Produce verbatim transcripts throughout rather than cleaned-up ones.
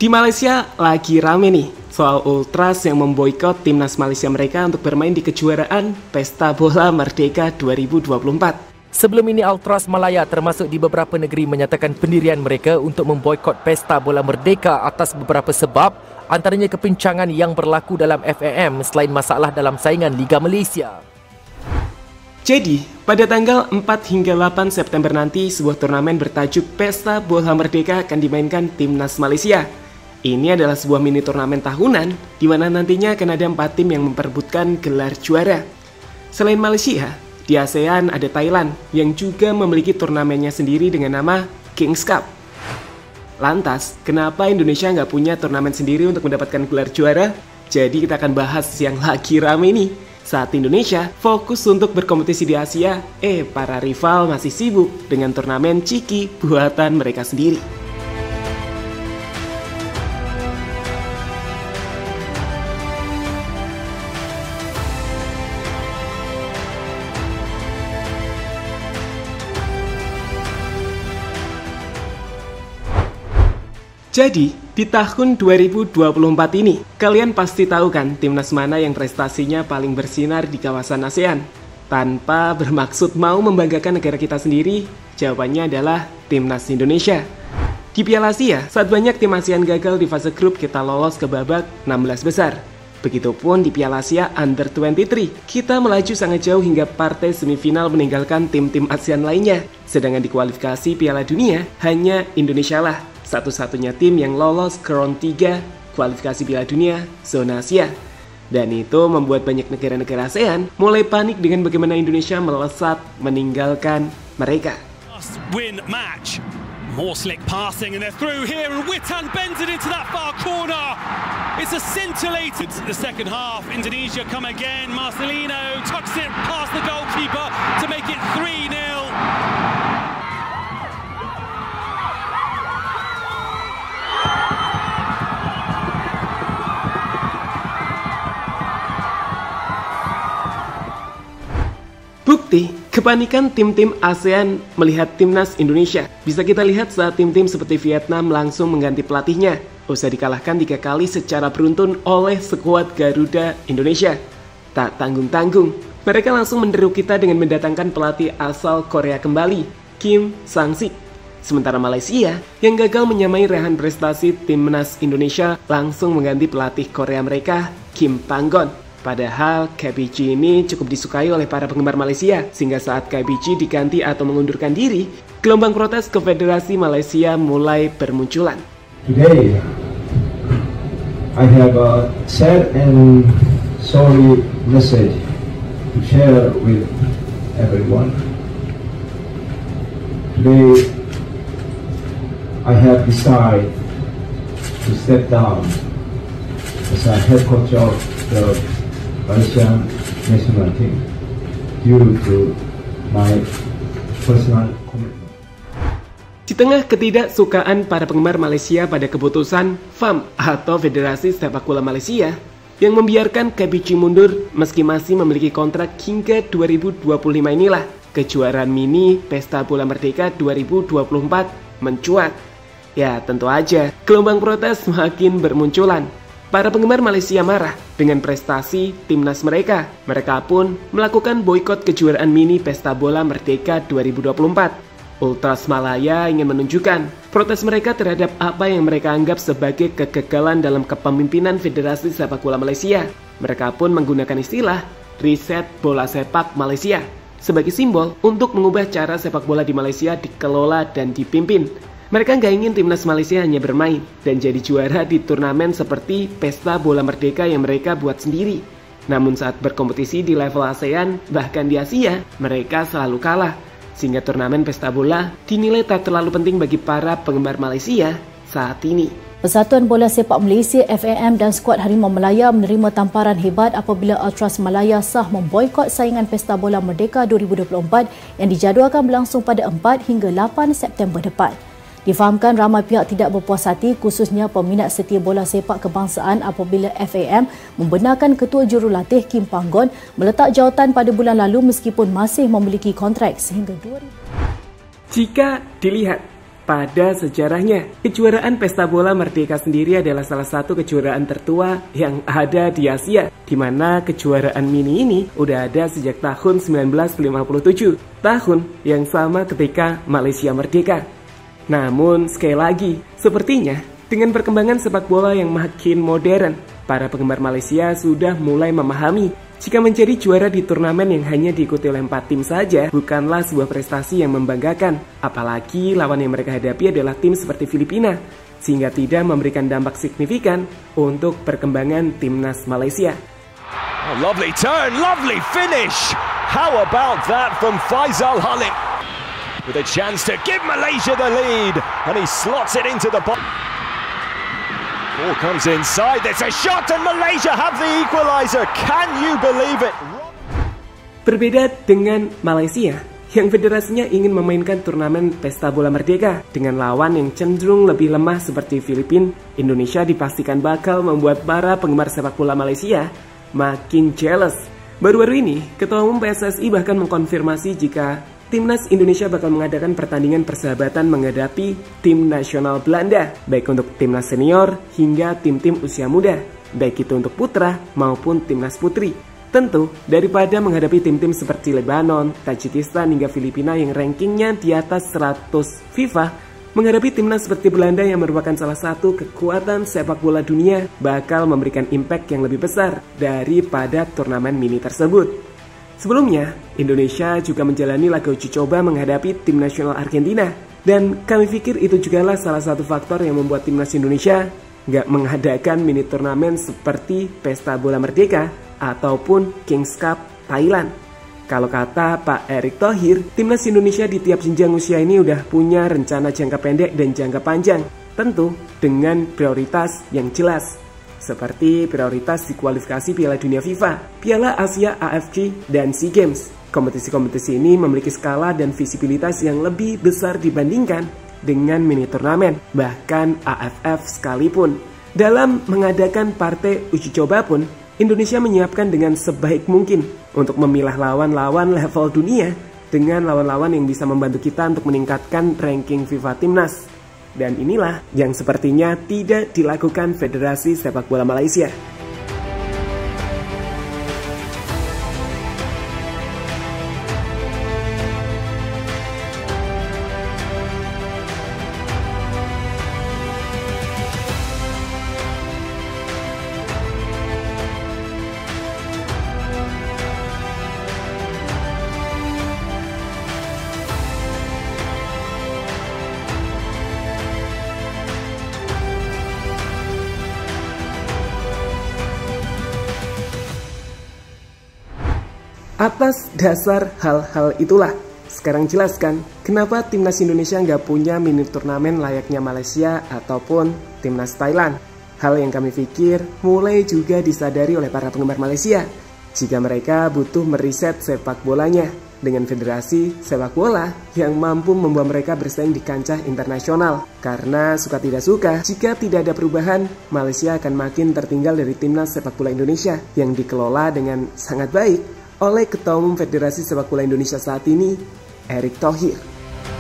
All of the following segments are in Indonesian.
Di Malaysia lagi rame nih soal Ultras yang memboikot timnas Malaysia mereka untuk bermain di kejuaraan Pesta Bola Merdeka dua ribu dua puluh empat. Sebelum ini, Ultras Malaya termasuk di beberapa negeri menyatakan pendirian mereka untuk memboikot Pesta Bola Merdeka atas beberapa sebab, antaranya kepincangan yang berlaku dalam F A M selain masalah dalam saingan Liga Malaysia. Jadi, pada tanggal empat hingga delapan September nanti, sebuah turnamen bertajuk Pesta Bola Merdeka akan dimainkan timnas Malaysia. Ini adalah sebuah mini turnamen tahunan, di mana nantinya akan ada empat tim yang memperebutkan gelar juara. Selain Malaysia, di ASEAN ada Thailand yang juga memiliki turnamennya sendiri dengan nama Kings Cup. Lantas, kenapa Indonesia nggak punya turnamen sendiri untuk mendapatkan gelar juara? Jadi kita akan bahas yang lagi rame nih. Saat Indonesia fokus untuk berkompetisi di Asia, eh para rival masih sibuk dengan turnamen ciki buatan mereka sendiri. Jadi, di tahun dua ribu dua puluh empat ini, kalian pasti tahu kan timnas mana yang prestasinya paling bersinar di kawasan ASEAN? Tanpa bermaksud mau membanggakan negara kita sendiri, jawabannya adalah timnas Indonesia. Di Piala Asia, saat banyak tim ASEAN gagal di fase grup, kita lolos ke babak enam belas besar. Begitupun di Piala Asia Under dua puluh tiga, kita melaju sangat jauh hingga partai semifinal meninggalkan tim-tim ASEAN lainnya. Sedangkan di kualifikasi Piala Dunia, hanya Indonesia lah satu-satunya tim yang lolos ke round tiga kualifikasi Piala Dunia zona Asia. Dan itu membuat banyak negara-negara ASEAN mulai panik dengan bagaimana Indonesia melesat meninggalkan mereka. Win match. More slick passing and they're through here and Witan bends it into that far corner. It's a scintillated the second half. Indonesia come again. Marcelino tucks it past the goalkeeper to make it three nil. Bukti kepanikan tim-tim ASEAN melihat timnas Indonesia bisa kita lihat saat tim-tim seperti Vietnam langsung mengganti pelatihnya. Usai dikalahkan tiga kali secara beruntun oleh skuad Garuda Indonesia. Tak tanggung-tanggung, mereka langsung menderu kita dengan mendatangkan pelatih asal Korea kembali, Kim Sang-sik. Sementara Malaysia yang gagal menyamai raihan prestasi timnas Indonesia langsung mengganti pelatih Korea mereka, Kim Panggon. Padahal K B G ini cukup disukai oleh para penggemar Malaysia, sehingga saat K B G diganti atau mengundurkan diri, gelombang protes ke Federasi Malaysia mulai bermunculan. Today, I have a sad and sorry message to share with everyone. Today, I have decided to step down as a head coach of the Malaysian national team due to my personal commitment. Di tengah ketidaksukaan para penggemar Malaysia pada keputusan F A M atau Federasi Sepak Bola Malaysia yang membiarkan K B G mundur meski masih memiliki kontrak hingga dua ribu dua puluh lima inilah, kejuaraan mini Pesta Bola Merdeka dua ribu dua puluh empat mencuat. Ya tentu aja, gelombang protes semakin bermunculan. Para penggemar Malaysia marah dengan prestasi timnas mereka. Mereka pun melakukan boikot kejuaraan mini Pesta Bola Merdeka dua ribu dua puluh empat. Ultras Malaya ingin menunjukkan protes mereka terhadap apa yang mereka anggap sebagai kegagalan dalam kepemimpinan Federasi Sepak Bola Malaysia. Mereka pun menggunakan istilah Reset Bola Sepak Malaysia sebagai simbol untuk mengubah cara sepak bola di Malaysia dikelola dan dipimpin. Mereka nggak ingin timnas Malaysia hanya bermain dan jadi juara di turnamen seperti Pesta Bola Merdeka yang mereka buat sendiri. Namun saat berkompetisi di level ASEAN, bahkan di Asia, mereka selalu kalah. Sehingga turnamen Pesta Bola dinilai tak terlalu penting bagi para penggemar Malaysia saat ini. Persatuan Bola Sepak Malaysia F A M dan skuad Harimau Malaya menerima tamparan hebat apabila Ultras Malaya sah memboikot saingan Pesta Bola Merdeka dua ribu dua puluh empat yang dijadwalkan berlangsung pada empat hingga lapan September depan. Difahamkan ramai pihak tidak berpuas hati, khususnya peminat setia bola sepak kebangsaan apabila F A M membenarkan Ketua Jurulatih Kim Panggon meletak jawatan pada bulan lalu meskipun masih memiliki kontrak sehingga dua ribu. Jika dilihat pada sejarahnya. Kejuaraan Pesta Bola Merdeka sendiri adalah salah satu kejuaraan tertua yang ada di Asia, di mana kejuaraan mini ini udah ada sejak tahun sembilan belas lima puluh tujuh, tahun yang sama ketika Malaysia merdeka. Namun sekali lagi, sepertinya dengan perkembangan sepak bola yang makin modern, para penggemar Malaysia sudah mulai memahami jika menjadi juara di turnamen yang hanya diikuti oleh empat tim saja bukanlah sebuah prestasi yang membanggakan, apalagi lawan yang mereka hadapi adalah tim seperti Filipina, sehingga tidak memberikan dampak signifikan untuk perkembangan timnas Malaysia. Oh, lovely turn, lovely finish. How about that from Faisal Halim? With a chance to give Malaysia the lead, and he slots it into the box. Ball comes inside, there's a shot and Malaysia have the equalizer. Can you believe it? Berbeda dengan Malaysia, yang federasinya ingin memainkan turnamen Pesta Bola Merdeka dengan lawan yang cenderung lebih lemah seperti Filipina, Indonesia dipastikan bakal membuat para penggemar sepak bola Malaysia makin jealous. Baru-baru ini, Ketua Umum P S S I bahkan mengkonfirmasi jika Timnas Indonesia bakal mengadakan pertandingan persahabatan menghadapi tim nasional Belanda, baik untuk timnas senior hingga tim-tim usia muda, baik itu untuk putra maupun timnas putri. Tentu, daripada menghadapi tim-tim seperti Lebanon, Tajikistan hingga Filipina yang rankingnya di atas seratus FIFA, menghadapi timnas seperti Belanda yang merupakan salah satu kekuatan sepak bola dunia bakal memberikan impact yang lebih besar daripada turnamen mini tersebut. Sebelumnya, Indonesia juga menjalani laga uji coba menghadapi tim nasional Argentina. Dan kami pikir itu jugalah salah satu faktor yang membuat timnas Indonesia nggak mengadakan mini turnamen seperti Pesta Bola Merdeka ataupun Kings Cup Thailand. Kalau kata Pak Erick Thohir, timnas Indonesia di tiap jenjang usia ini udah punya rencana jangka pendek dan jangka panjang. Tentu dengan prioritas yang jelas. Seperti prioritas di kualifikasi Piala Dunia FIFA, Piala Asia A F C, dan SEA Games. Kompetisi-kompetisi ini memiliki skala dan visibilitas yang lebih besar dibandingkan dengan mini turnamen, bahkan A F F sekalipun. Dalam mengadakan partai uji coba pun, Indonesia menyiapkan dengan sebaik mungkin untuk memilah lawan-lawan level dunia dengan lawan-lawan yang bisa membantu kita untuk meningkatkan ranking FIFA Timnas. Dan inilah yang sepertinya tidak dilakukan Federasi Sepak Bola Malaysia. Atas dasar hal-hal itulah, sekarang jelaskan kenapa timnas Indonesia nggak punya mini turnamen layaknya Malaysia ataupun timnas Thailand. Hal yang kami pikir mulai juga disadari oleh para penggemar Malaysia jika mereka butuh meriset sepak bolanya dengan federasi sepak bola yang mampu membuat mereka bersaing di kancah internasional. Karena suka tidak suka, jika tidak ada perubahan, Malaysia akan makin tertinggal dari timnas sepak bola Indonesia yang dikelola dengan sangat baik oleh Ketua Umum Federasi Sepak Bola Indonesia saat ini, Erick Thohir.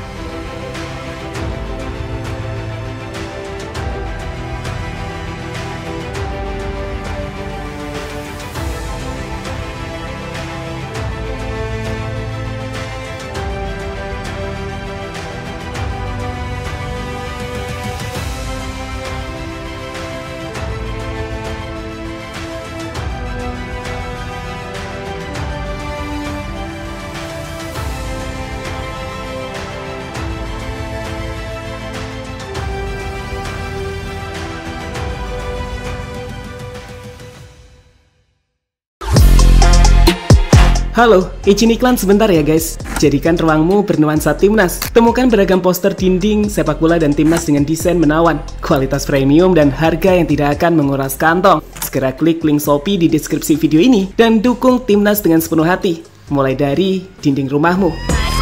Halo, izin iklan sebentar ya guys. Jadikan ruangmu bernuansa timnas. Temukan beragam poster dinding sepak bola dan timnas dengan desain menawan, kualitas premium dan harga yang tidak akan menguras kantong. Segera klik link Shopee di deskripsi video ini dan dukung timnas dengan sepenuh hati. Mulai dari dinding rumahmu.